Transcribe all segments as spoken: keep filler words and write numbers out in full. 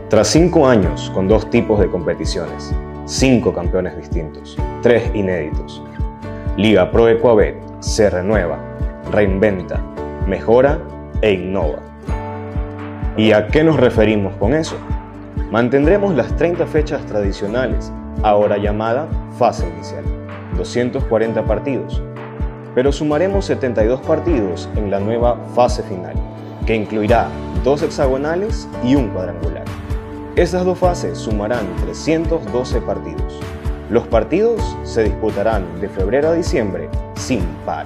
Tras cinco años con dos tipos de competiciones, cinco campeones distintos, tres inéditos, Liga Pro Equabet se renueva, reinventa, mejora e innova. ¿Y a qué nos referimos con eso? Mantendremos las treinta fechas tradicionales, ahora llamada fase inicial, doscientos cuarenta partidos, pero sumaremos setenta y dos partidos en la nueva fase final, que incluirá dos hexagonales y un cuadrangular. Estas dos fases sumarán trescientos doce partidos. Los partidos se disputarán de febrero a diciembre sin par.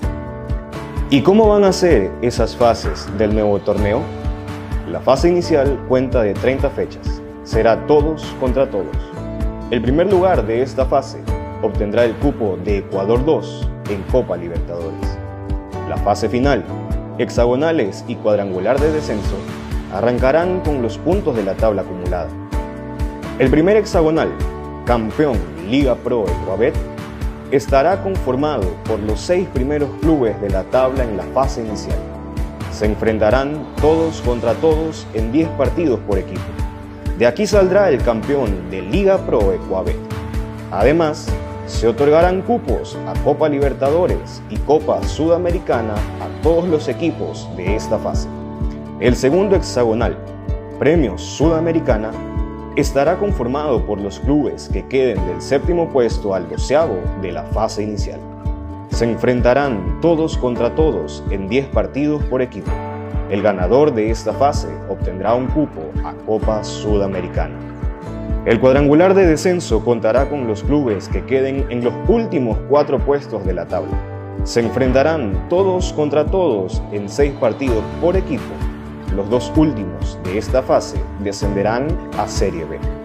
¿Y cómo van a ser esas fases del nuevo torneo? La fase inicial cuenta de treinta fechas. Será todos contra todos. El primer lugar de esta fase obtendrá el cupo de Ecuador dos en Copa Libertadores. La fase final, hexagonales y cuadrangular de descenso, arrancarán con los puntos de la tabla acumulada. El primer hexagonal, campeón Liga Pro Equabet, estará conformado por los seis primeros clubes de la tabla en la fase inicial. Se enfrentarán todos contra todos en diez partidos por equipo. De aquí saldrá el campeón de Liga Pro Equabet. Además, se otorgarán cupos a Copa Libertadores y Copa Sudamericana a todos los equipos de esta fase. El segundo hexagonal, Premio Sudamericana, estará conformado por los clubes que queden del séptimo puesto al doceavo de la fase inicial. Se enfrentarán todos contra todos en diez partidos por equipo. El ganador de esta fase obtendrá un cupo a Copa Sudamericana. El cuadrangular de descenso contará con los clubes que queden en los últimos cuatro puestos de la tabla. Se enfrentarán todos contra todos en seis partidos por equipo. Los dos últimos de esta fase descenderán a Serie B.